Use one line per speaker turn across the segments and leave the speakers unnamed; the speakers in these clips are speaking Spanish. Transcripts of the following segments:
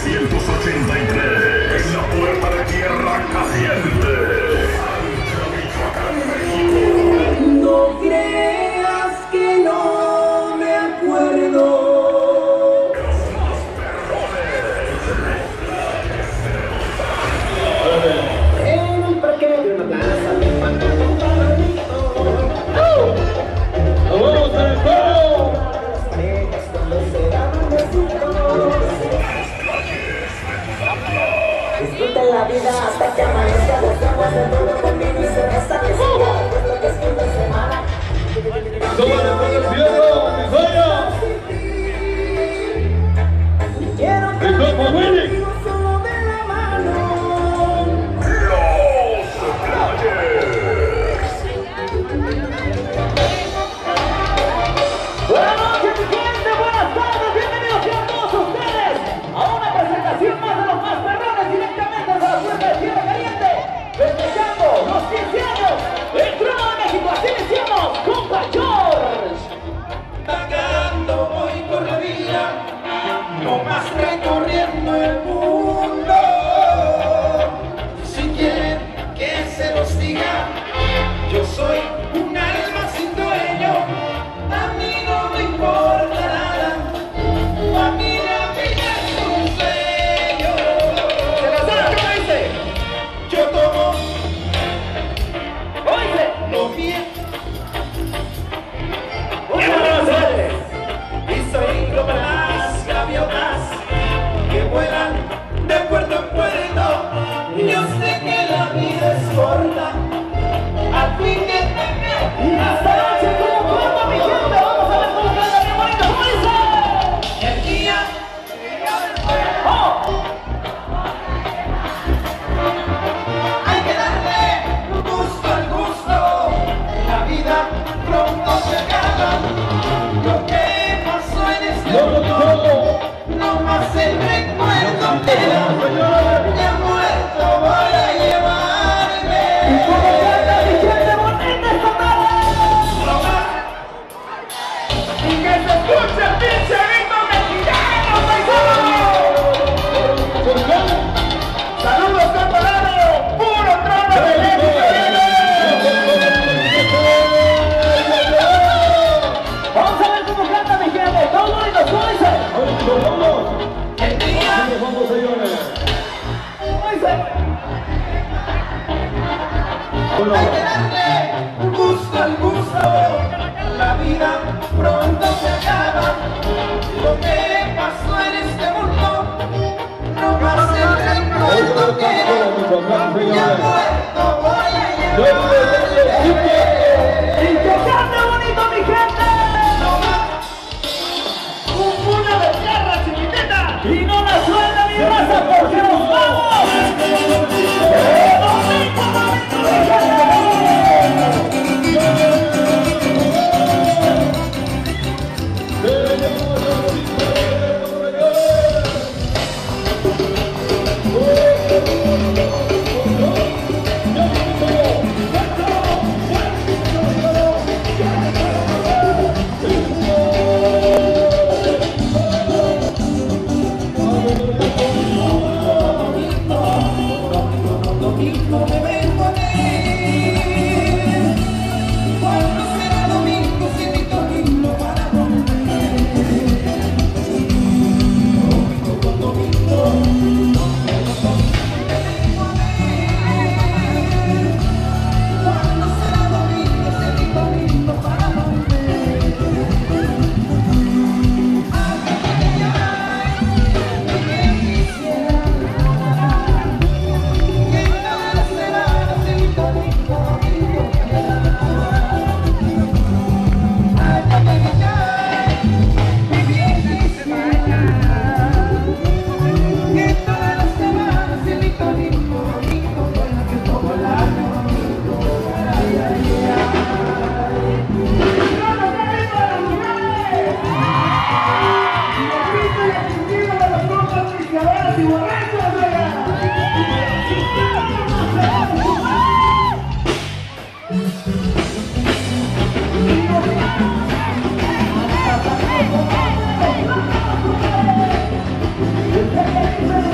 1983, en la puerta de Tierra Caliente.
No creas que no me acuerdo. En un parque de una plaza me faltan un pajarito.
¡Nos vamos al juego!
Las parejas cuando se daban besitos. Disfruten la vida hasta que amanezca. Los aguas de todo con vino y cerveza. Que siga puesto que es fin de semana.
¡Tómale con el cielo, mi sueño!
Quiero que
¡Eso fue Willy!
solo de la mano.
Los Players.
Buenas noches, mi gente, buenas tardes, bienvenidos sean todos ustedes a una presentación más de los más perrones directamente desde la puerta de Tierra Caliente, festejando los 15 años del Trono de México. Así decimos, compa George.
Vagando voy por la vida, no más recorriendo el mundo. Si quieren que se los diga, yo soy un alma sin dueño. A mí no me importa nada, a mí la vida es un sueño. ¿Se la sabe cómo dice? Yo tomo,
Oíste,
no miento. Y soy como las gaviotas que vuelan de puerto en puerto. Yo sé que la vida es corta, al fin que
esta noche como compa, mi gente, vamos a ver cómo queda bien bonito. ¿Cómo dice?
el día
¡Oh!
hay que darle gusto al gusto. La vida pronto se acaba. Lo que pasó en este mundo no más el recuerdo queda. Ya muerto voy a llevarme.
¿Cómo canta mi gente bonita esta tarde?
Y que se escuche el pinche ritmo mexicano, paisano. Saludos, campeonato, puro trono de México.
Vamos a ver cómo canta mi gente. Todos bonitos, ¿cómo dice?
El día
¡Vamos, señores!
¿Cómo dice?
hay que darle gusto al gusto. La vida pronto se acaba. Lo que pasó en este mundo no más el recuerdo queda. Ya muerto voy a llevarme.
¡Y que cante bonito mi gente! ¡Un puño de tierra, chiquitita! ¡Y no la suelta mi raza porque nos vamos! ¡Bonito, bonito, mi gente!
Domingo me vengo a ver. Cuando será domingo si mi domingo para volver. Domingo con domingo me vengo a ver. Cuando será domingo si mi domingo para volver. Ay, quisiera
¡Hey!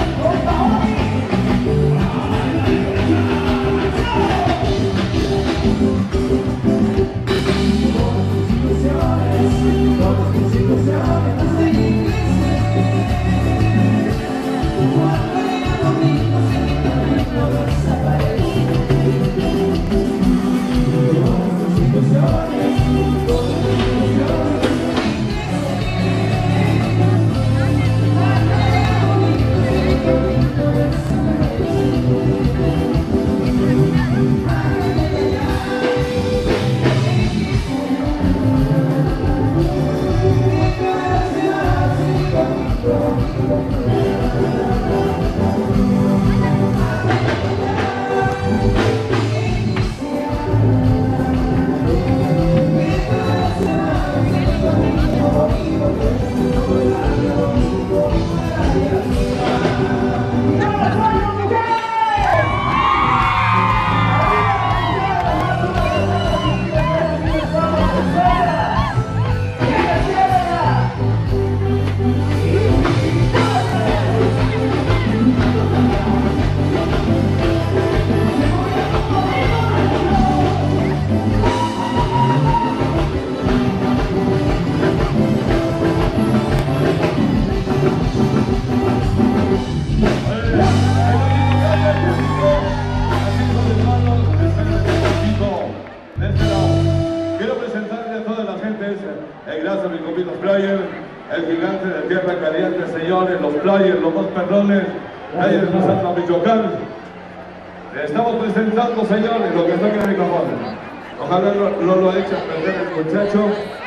grupitos player, el gigante de Tierra Caliente, señores, los players, los más perrones, players de Santa Michoacán. Estamos presentando, señores, lo que está en el micrófono. Ojalá no lo eche a perder el muchacho.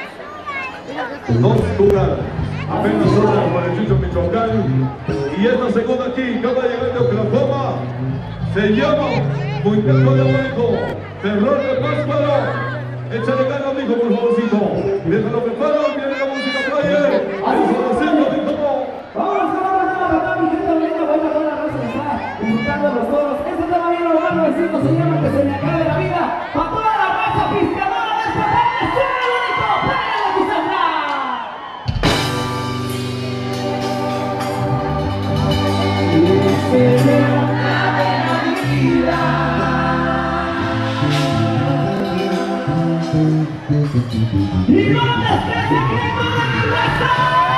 2 duras, apenas duras por el Chucho Michoacán. Y esta segunda aquí, acaba de llegar de Oklahoma, se llama Muñeco Diabólico, Terror de Pásparo. Échale ganas, mijo, por favorcito. Mientras lo preparan, viene la música player. Vamos a hacerlo, mijo.
Vamos a mi gente bonita, buena toda la raza que está disfrutando los toros. Este tema bien lo van vecinos, se llama Que se me acabe la vida. Para toda la raza pisteadora de esta tarde, suena bonito, pégale tu sangre. Que se me acabe la vida. Y no te estés secreto de mi raza.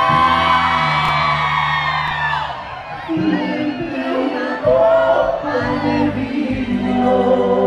Una copa de vino.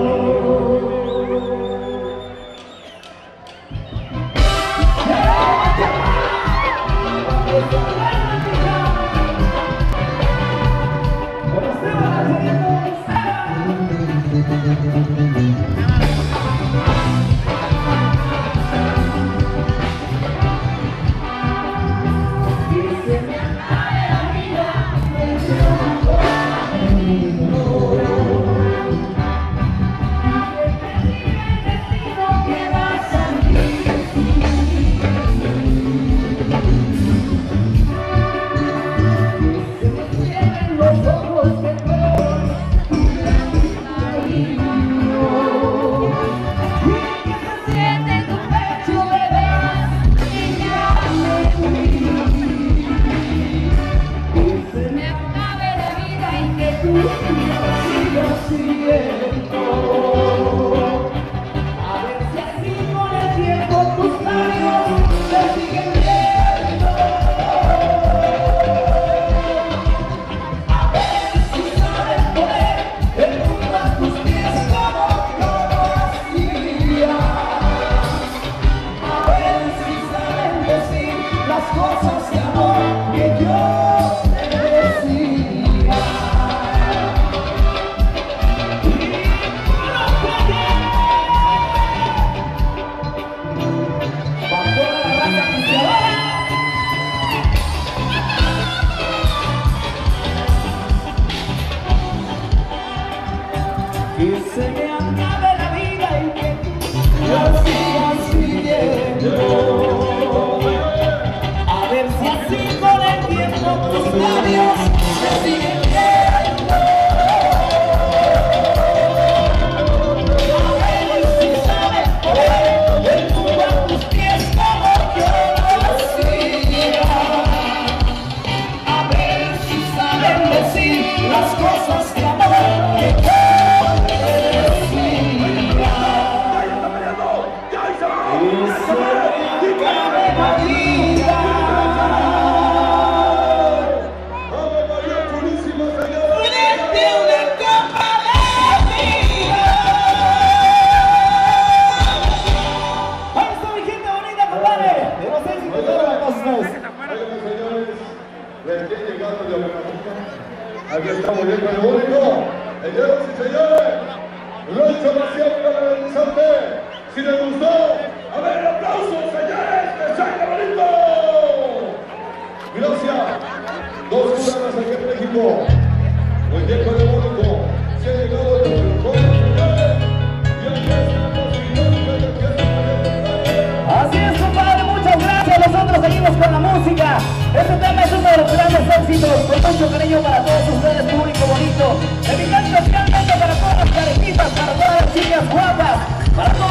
Aquí estamos bien con el público. Señoras y señores, Rancho Nación Canalizante. Si les gustó, a ver, aplausos, señores, que salga bonito. Gracias. 2 cubanas aquí en México. Muñeco Diabólico. Se ha llegado el mejor, señores. Y aquí estamos,
así es, compadre, muchas gracias. Nosotros seguimos con la música. Este tema es uno de los grandes éxitos. Con mucho cariño para todos ustedes, público bonito. Dedicado especialmente para todas las parejitas, para todas las chicas guapas, para todos